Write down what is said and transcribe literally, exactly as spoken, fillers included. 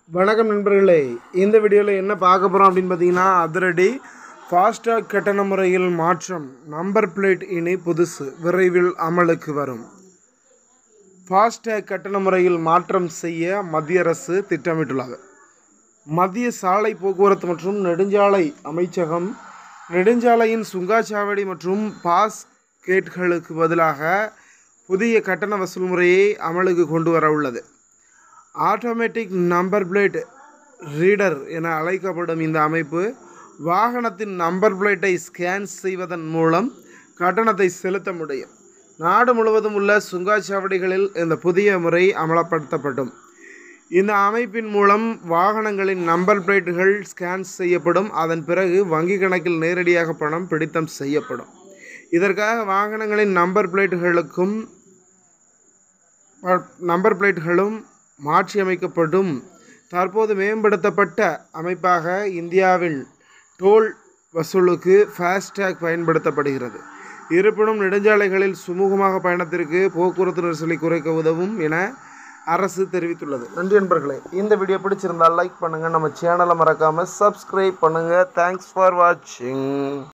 வணக்கம் நண்பர்களே, இந்த வீடியோவில் என்ன பார்க்க போகிறோம் அப்படின்னு பார்த்தீங்கன்னா, அதிரடி ஃபாஸ்டாக் கட்டண முறையில் மாற்றம், நம்பர் பிளேட் இனி புதுசு, விரைவில் அமலுக்கு வரும். ஃபாஸ்டாக் கட்டண முறையில் மாற்றம் செய்ய மத்திய அரசு திட்டமிட்டுள்ளது. மத்திய சாலை போக்குவரத்து மற்றும் நெடுஞ்சாலை அமைச்சகம் நெடுஞ்சாலையின் சுங்காச்சாவடி மற்றும் பாஸ் கேட்களுக்கு பதிலாக புதிய கட்டண வசூல் முறையை அமலுக்கு கொண்டு வர உள்ளது. ஆட்டோமேட்டிக் நம்பர் பிளேட் ரீடர் என அழைக்கப்படும் இந்த அமைப்பு வாகனத்தின் நம்பர் பிளேட்டை ஸ்கேன் செய்வதன் மூலம் கட்டணத்தை செலுத்த முடியும். நாடு முழுவதும் உள்ள சுங்காச்சாவடிகளில் இந்த புதிய முறை அமல்படுத்தப்படும். இந்த அமைப்பின் மூலம் வாகனங்களின் நம்பர் பிளேட்டுகள் ஸ்கேன் செய்யப்படும். அதன் பிறகு வங்கி கணக்கில் நேரடியாக பணம் பிடித்தம் செய்யப்படும். இதற்காக வாகனங்களின் நம்பர் பிளேட்டுகளுக்கும் நம்பர் பிளேட்டுகளும் மாற்றியமைக்கப்படும். தற்போது மேம்படுத்தப்பட்ட அமைப்பாக இந்தியாவில் டோல் வசூலுக்கு ஃபாஸ்டாக் பயன்படுத்தப்படுகிறது. இருப்பினும் நெடுஞ்சாலைகளில் சுமூகமாக பயணத்திற்கு போக்குவரத்து நெரிசலை குறைக்க உதவும் என அரசு தெரிவித்துள்ளது. நன்றி நண்பர்களே, இந்த வீடியோ பிடிச்சிருந்தால் லைக் பண்ணுங்கள், நம்ம சேனலை மறக்காமல் சப்ஸ்கிரைப் பண்ணுங்கள். தேங்க்ஸ் ஃபார் வாட்சிங்.